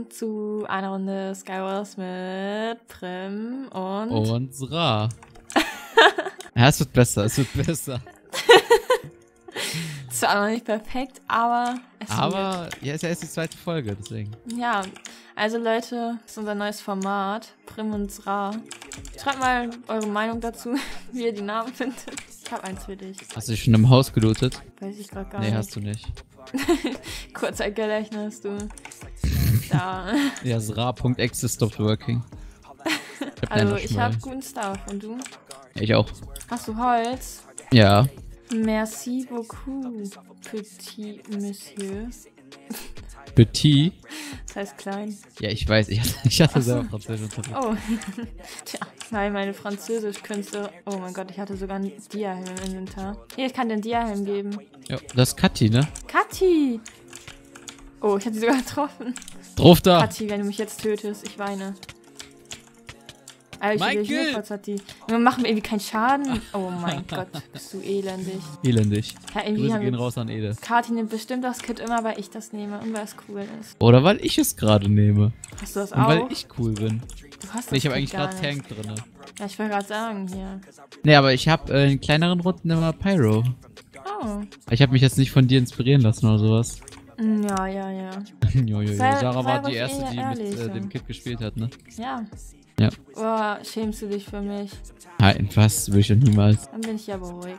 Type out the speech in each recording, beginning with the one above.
willkommen zu einer Runde Skywars mit Prim und Sra. Ja, es wird besser, es wird besser. Zwar noch nicht perfekt, aber es wird. Ja, ist ja erst die zweite Folge, deswegen. Ja, also Leute, das ist unser neues Format, Prim und Sra. Schreibt mal eure Meinung dazu, wie ihr die Namen findet. Ich habe eins für dich. Hast du dich schon im Haus gelootet? Weiß ich gerade gar nicht. Nee, hast du nicht. Kurzzeitgedächtnis, du. Da. Ja, Sra.exe stopped working. Also ich habe guten Stuff. Und du? Ich auch. Hast du Holz? Ja. Merci beaucoup, petit monsieur. Petit? Das heißt klein. Ja, ich weiß. Ich hatte selber Französisch unterrichtet. Oh. Tja, nein, meine Französischkünste. Oh mein Gott, ich hatte sogar einen Diahelm im Inventar. Hier, ich kann den Diahelm geben. Ja, das ist Kathi, ne? Kathi! Oh, ich hatte sie sogar getroffen. Drauf da! Kathi, wenn du mich jetzt tötest, ich weine. Alter, Michael! Wir machen irgendwie keinen Schaden. Oh mein Gott, bist du elendig. Elendig. Ja, irgendwie Grüße haben gehen wir... raus an Ede. Kathi nimmt bestimmt das Kit immer, weil ich das nehme und weil es cool ist. Oder weil ich es gerade nehme. Hast du das Und auch? weil ich cool bin. Du hast das Nee, ich habe Kit eigentlich gar gerade nicht. Tank drin. Ja, ich wollte gerade sagen, hier. Nee, aber ich habe in kleineren Runden immer Pyro. Oh. Ich habe mich jetzt nicht von dir inspirieren lassen oder sowas. Ja. Jojojo. Sarah war sei die ruhig erste, die ehrlich, mit dem Kit gespielt hat, ne? Ja. Ja. Oh, schämst du dich für mich? Nein, was? Würde ich doch niemals. Dann bin ich ja beruhigt.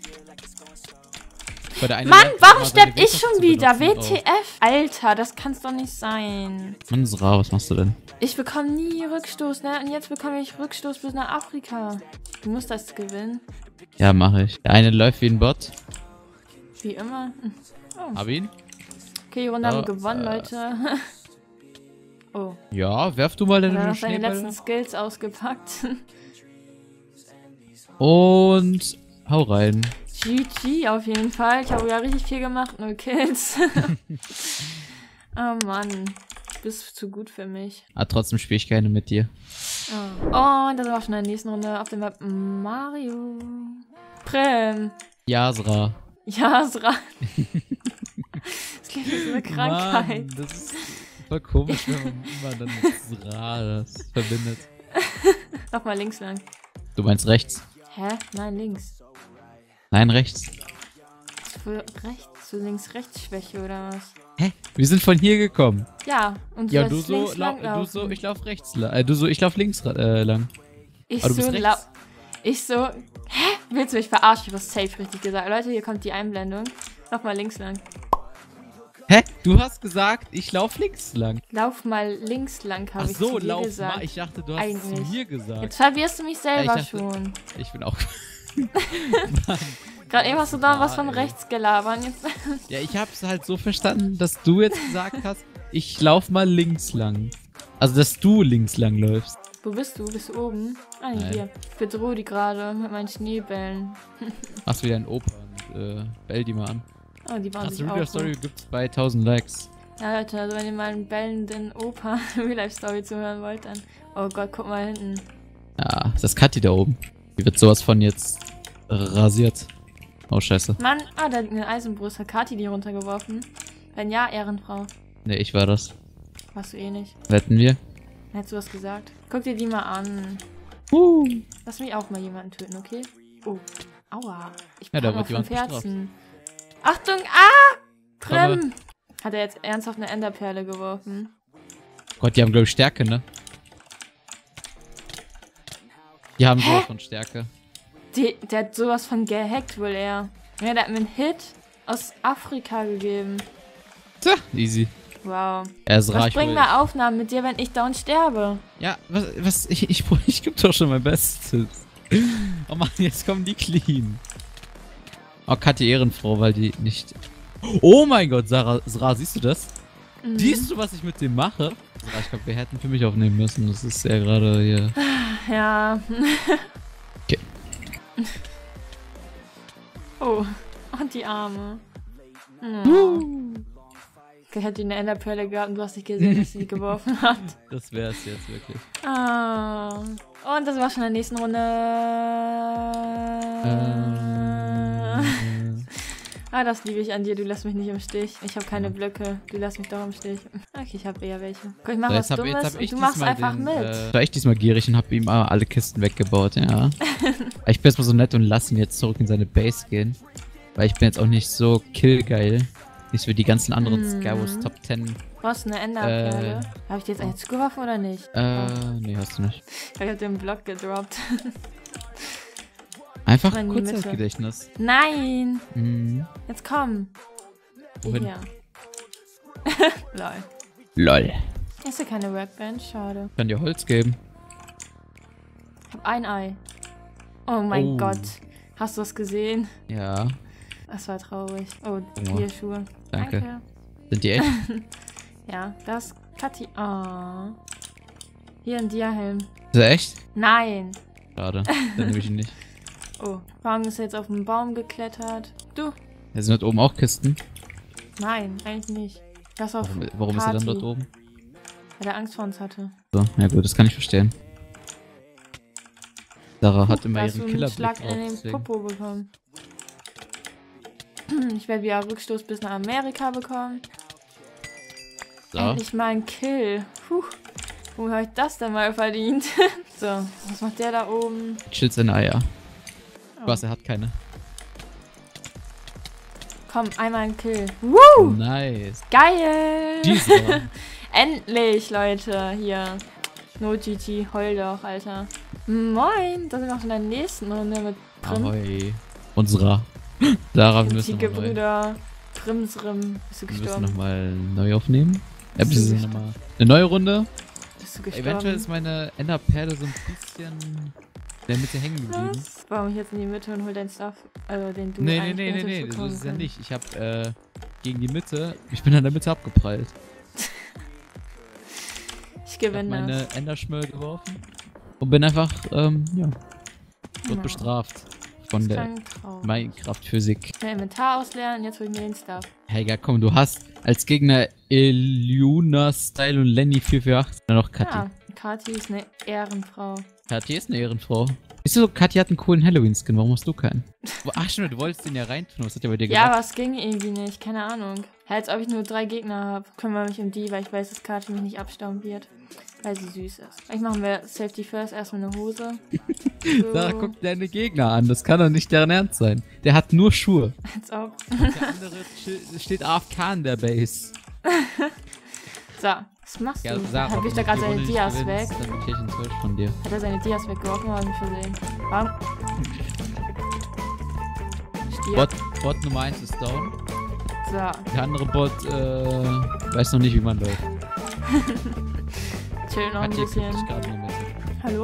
Mann, Warum sterb ich schon wieder? WTF? Alter, das kann's doch nicht sein. Mann, Sra, was machst du denn? Ich bekomme nie Rückstoß, ne? Und jetzt bekomme ich Rückstoß bis nach Afrika. Du musst das gewinnen. Ja, mache ich. Der eine läuft wie ein Bot. Wie immer. Oh. Hab ihn. Okay, die Runde haben wir gewonnen, Leute. Oh. Ja, werf du mal Er deine hat seine Schneebälle. letzten Skills ausgepackt. Und hau rein. GG auf jeden Fall. Ich habe ja richtig viel gemacht, nur Kills. Oh Mann. Du bist zu gut für mich. Aber trotzdem spiele ich gerne mit dir. Oh. Und das war schon in der nächsten Runde auf dem Map Mario. Prim. Ja, Sra. Ja, Sra. Das klingt wie so eine Krankheit. Mann, das ist voll komisch, wenn man immer dann mit Sra das verbindet. Nochmal links lang. Du meinst rechts? Hä? Nein, links. Nein, rechts. Für rechts, für links-rechts-Schwäche oder was? Hä? Wir sind von hier gekommen. Ja, und Ja, sollst du links so, lang du laufen. so, ich lauf rechts lang. Du so, ich lauf links lang. Ich Aber du so, bist rechts. ich so, hä? Willst du mich verarschen? Ich habe safe richtig gesagt. Leute, hier kommt die Einblendung. Nochmal links lang. Hä? Du hast gesagt, ich lauf links lang. Lauf mal links lang, habe Ach ich so, zu dir lauf gesagt. mal. Ich dachte, du hast es zu Eigentlich. mir gesagt. Jetzt verwirrst du mich selber Ja, ich dachte- schon. Ich bin auch... Gerade eben hast du da was von ey. rechts gelabert. Jetzt Ja, ich hab's halt so verstanden, dass du jetzt gesagt hast, ich lauf mal links lang. Also, dass du links lang läufst. Wo bist du? Bist du oben? Ah, Nein. hier. Ich bedrohe die gerade mit meinen Schneebällen. Machst wieder ein Opa und bell die mal an. Oh, die waren Das sich Real auch Life Story so. gibt's bei 1000 Likes. Ja, Leute, also wenn ihr mal einen bellenden Opa Real Life Story zuhören wollt, dann... Oh Gott, guck mal hinten. Ja, das ist Kathi da oben. Die wird sowas von jetzt rasiert. Oh, scheiße. Mann, da liegt eine Eisenbrust. Hat Kathi die runtergeworfen? Wenn ja, Ehrenfrau. Ne, ich war das. Warst du eh nicht. Wetten wir? Hättest du was gesagt? Guck dir die mal an. Lass mich auch mal jemanden töten, okay? Oh, aua. Ich Ja, da brauche wird noch 5 jemand Herzen. Achtung, ah! Komme. Prim! Hat er jetzt ernsthaft eine Enderperle geworfen? Gott, die haben, glaube ich, Stärke, ne? Die haben sowas von Stärke. Der hat sowas von gehackt wohl eher. Ja, der hat mir einen Hit aus Afrika gegeben. Tja, easy. Wow. Er ist Was reich. bringen mir Aufnahmen mit dir, wenn ich down sterbe? Ja, ich geb doch schon mein Bestes. Oh Mann, jetzt kommen die clean. Oh, Kathi Ehrenfrau, weil die nicht... Oh mein Gott, Sra, siehst du das? Mhm. Siehst du, was ich mit dem mache? Sra, ich glaube, wir hätten für mich aufnehmen müssen. Das ist ja gerade hier... Ja. Okay. Oh, und die Arme. Oh. Ich hätte eine Enderperle gehabt und du hast nicht gesehen, dass sie die geworfen hat. Das wär's jetzt wirklich. Ah. Und das war schon in der nächsten Runde. Ah, das liebe ich an dir. Du lässt mich nicht im Stich. Ich habe keine Blöcke. Du lässt mich doch im Stich. Okay, ich habe eher welche. Guck, ich mach was Dummes und du machst einfach mit. War ich diesmal gierig und hab ihm alle Kisten weggebaut, ja. Ich bin jetzt mal so nett und lass ihn jetzt zurück in seine Base gehen. Weil ich bin jetzt auch nicht so killgeil. Nicht wie die ganzen anderen Scarus Top 10. Brauchst du eine Enderperle? Habe ich dir jetzt eigentlich zugeworfen oder nicht? Nee, hast du nicht. Ich hab den Block gedroppt. Einfach Kurzzeitgedächtnis. Nein! Mhm. Jetzt komm. Wohin? Hier. Lol. LOL. Ist ja keine Workbench, schade. Ich kann dir Holz geben. Ich hab ein Ei. Oh mein Gott. Hast du es gesehen? Ja. Das war traurig. Oh, hier Schuhe. Danke. Sind die echt? Ja, das Kathi. Oh. Hier ein Dia-Helm. Ist er echt? Nein. Schade. Dann nehme ich ihn nicht. Oh, warum ist er jetzt auf den Baum geklettert? Du? Ja, sind dort oben auch Kisten? Nein, eigentlich nicht. Das auf Warum ist er dann dort oben? Weil er Angst vor uns hatte. So, ja gut, das kann ich verstehen. Sarah hat immer ihren Killerblick Schlag drauf, in den deswegen. Popo bekommen. Ich werde wieder Rückstoß bis nach Amerika bekommen. So. Endlich mal ein Kill. Puh. Wo habe ich das denn mal verdient? So, was macht der da oben? Chillt seine Eier. Oh. Was, er hat keine. Komm, einmal ein Kill. Woo! Nice. Geil! Jesus. Endlich, Leute, hier. No GG, heul doch, Alter. Moin, da sind wir auch in der nächsten Runde mit Prim. Ahoi. Unserer. Sarah, wir müssen Antike nochmal Brüder. Primsrim. Bist du gestorben? neu aufnehmen. Ja, bitte nochmal. Eine neue Runde. Bist du gestorben? Eventuell ist meine Enderperle so ein bisschen in der Mitte hängen geblieben. Was? Warum ich jetzt in die Mitte und hol dein Stuff? Also den du Nee, so ist es ja nicht. Ich hab gegen die Mitte, ich bin an der Mitte abgeprallt. Ich Ich hab gewinne meine das. Enderschmöll geworfen und bin einfach, ja, wird bestraft von der Minecraft-Physik. Mein Inventar ausleeren, jetzt hol ich mir den Stuff. Hey, ja, komm, du hast als Gegner Eluna, Style und Lenny 448. Dann noch Kathi. Ja, Kathi ist eine Ehrenfrau. Kathi ist eine Ehrenfrau. Ist so, Kathi hat einen coolen Halloween-Skin, warum hast du keinen? Ach stimmt, du wolltest den ja reintun, was hat der bei dir Ja, gemacht? aber es ging irgendwie nicht, keine Ahnung. Ja, als ob ich nur 3 Gegner habe. Kümmere mich um die, weil ich weiß, dass Kathi mich nicht abstauben wird. Weil sie süß ist. Vielleicht machen wir Safety First, erstmal eine Hose. So. Sarah, guck deine Gegner an, das kann doch nicht deren Ernst sein. Der hat nur Schuhe. Als ob. Und der andere steht AFK in der Base. So, was machst Ja, du? Sarah, Hat ich da gerade seine Dias weg? Dann bin ich enttäuscht von dir. Hat er seine Dias weggeworfen, habe ich nicht versehen. Warum? Stier. Bot Nummer 1 ist down. So. Der andere Bot, weiß noch nicht, wie man läuft. Chill noch ein Katja bisschen. guckt sich gerade in der Mitte. Hallo?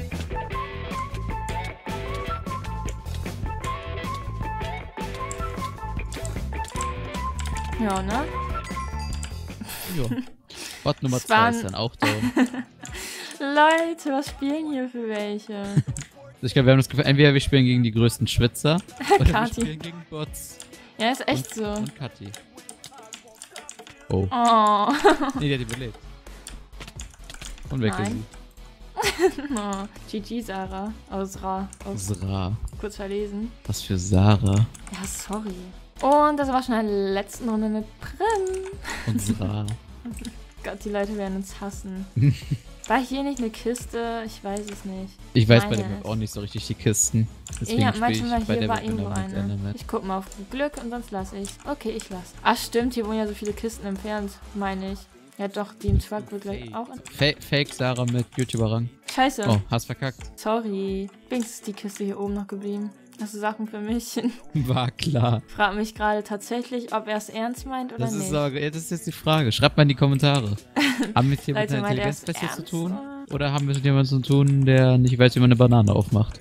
Ja, ne? Jo. Bot Nummer Es 2 waren- ist dann auch down. Leute, was spielen hier für welche? Ich glaube, wir haben das Gefühl, entweder wir spielen gegen die größten Schwitzer oder wir Kathi. spielen gegen Bots. Ja, ist echt so. Und Kathi. Oh. Oh. Nee, der hat überlebt. Und weg ist Nein. Oh. GG, Sarah. Aus Ra. sie. Sarah. Kurz verlesen. Was für Sarah. Ja, sorry. Und das war schon in der letzten Runde mit Prim. Und Sarah. Gott, die Leute werden uns hassen. War hier nicht eine Kiste? Ich weiß es nicht. Ich weiß bei Meine der Map es. auch nicht so richtig die Kisten. Deswegen Ja, spiele manchmal ich bei hier der war Map irgendwo immer mit eine. Enderman. Ich guck mal auf Glück und sonst lasse ich. Okay, ich lasse. Ach stimmt, hier wohnen ja so viele Kisten entfernt, meine ich. Ja doch, die im Truck wird gleich auch an. Fake Sarah mit YouTuber-Rang. Scheiße. Oh, hast verkackt. Sorry. Wenigstens ist die Kiste hier oben noch geblieben. Hast du Sachen für mich? War klar. Frag mich gerade tatsächlich, ob er es ernst meint oder Das nicht. ist, das ist jetzt die Frage. Schreibt mal in die Kommentare. Haben wir es hier mit Leute, einer meint er es Intelligenzbestie zu ernst, tun? oder? Oder haben wir es mit jemandem zu tun, der nicht weiß, wie man eine Banane aufmacht?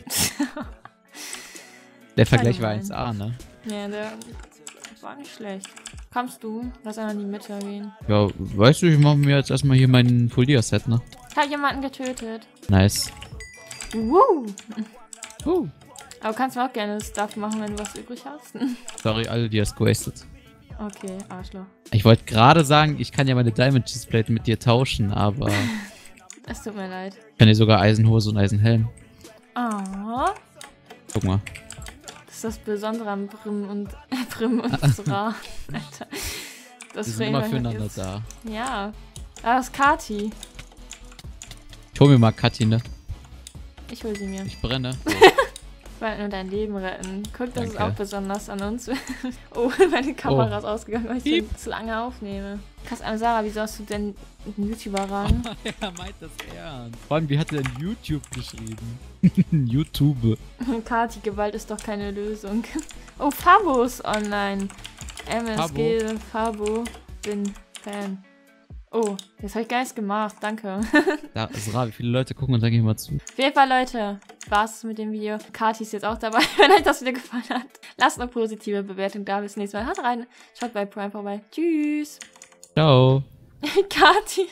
Der Vergleich war Allgemein. 1A, ne? Ja, der war nicht schlecht. Kommst du? Lass einmal in die Mitte gehen. Ja, weißt du, ich mache mir jetzt erstmal hier mein Full-Dia-Set, ne? Ich hab jemanden getötet. Nice. Woo! Uh. Aber du kannst mir auch gerne Stuff machen, wenn du was übrig hast. Sorry, alle, die hast gewastet. Okay, Arschloch. Ich wollte gerade sagen, ich kann ja meine Diamond Cheeseplate mit dir tauschen, aber Es tut mir leid. ich kann dir sogar Eisenhose und Eisenhelm. Oh, Guck mal. ist das Besondere an Prim und Sra. Alter. Das Wir sind immer Framework füreinander jetzt- da. Ja. Ah, das ist Kati. Ich hol mir mal Kathi, ne? Ich hol sie mir. Ich brenne. Ich wollte nur dein Leben retten. Guck, das ist Danke. auch besonders an uns. Oh, meine Kamera ist ausgegangen, weil ich Piep. zu lange aufnehme. Krass, Sarah, wieso hast du denn einen YouTuber ran? Er meint das ernst. Vor allem, wie hat er denn YouTube geschrieben? YouTube. Kati, Gewalt ist doch keine Lösung. Oh, Fabo ist online. MSG, Fabo, bin Fan. Oh, das habe ich gar nicht gemacht, danke. Da, Sra, wie viele Leute gucken und sagen mal zu? Auf jeden Fall, Leute, war's mit dem Video. Kati ist jetzt auch dabei, wenn euch das Video gefallen hat. Lasst eine positive Bewertung da. Bis zum nächsten Mal. Haut rein. Schaut bei Prime vorbei. Tschüss. Ciao. Kati.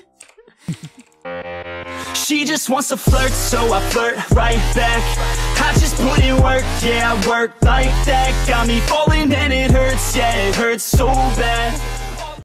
She just wants to flirt, so I flirt right back. I just put in work, yeah, I work like that. Got me falling and it hurts, yeah, it hurts so bad.